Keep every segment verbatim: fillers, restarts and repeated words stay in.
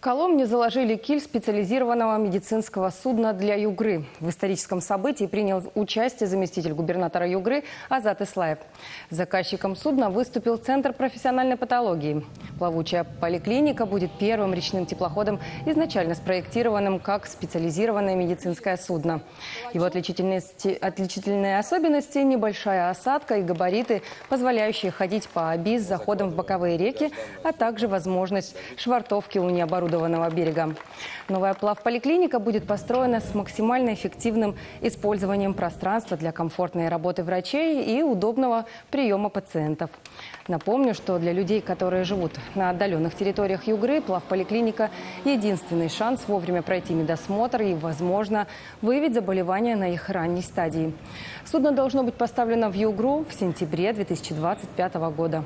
В Коломне заложили киль специализированного медицинского судна для Югры. В историческом событии принял участие заместитель губернатора Югры Азат Ислаев. Заказчиком судна выступил Центр профессиональной патологии. Плавучая поликлиника будет первым речным теплоходом, изначально спроектированным как специализированное медицинское судно. Его отличительные особенности – небольшая осадка и габариты, позволяющие ходить по Оби с заходом в боковые реки, а также возможность швартовки у необорудованного берега. Новая плавполиклиника будет построена с максимально эффективным использованием пространства для комфортной работы врачей и удобного приема пациентов. Напомню, что для людей, которые живут на отдаленных территориях Югры, плавполиклиника – единственный шанс вовремя пройти медосмотр и, возможно, выявить заболевания на их ранней стадии. Судно должно быть поставлено в Югру в сентябре две тысячи двадцать пятого года.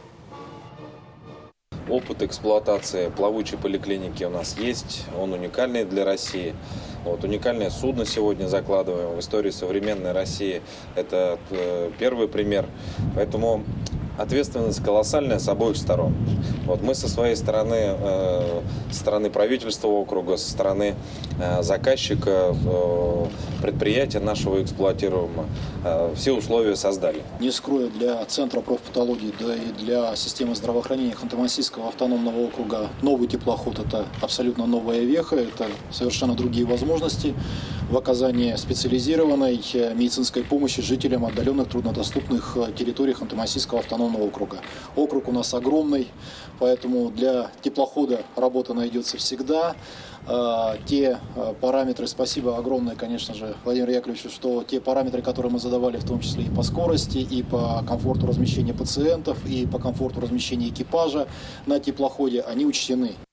Опыт эксплуатации плавучей поликлиники у нас есть, он уникальный для России. Вот, уникальное судно сегодня закладываем в истории современной России. Это э, первый пример. Поэтому ответственность колоссальная с обоих сторон. Вот мы со своей стороны, э, со стороны правительства округа, со стороны э, заказчика, э, предприятия нашего эксплуатируемого, э, все условия создали. Не скрою, для Центра профпатологии, да и для системы здравоохранения Ханты-Мансийского автономного округа новый теплоход – это абсолютно новая веха, это совершенно другие возможности в оказании специализированной медицинской помощи жителям отдаленных труднодоступных территорий Ханты-Мансийского автономного округа. Округ у нас огромный, поэтому для теплохода работа найдется всегда. Те параметры, спасибо огромное, конечно же, Владимиру Яковлевичу, что те параметры, которые мы задавали, в том числе и по скорости, и по комфорту размещения пациентов, и по комфорту размещения экипажа на теплоходе, они учтены.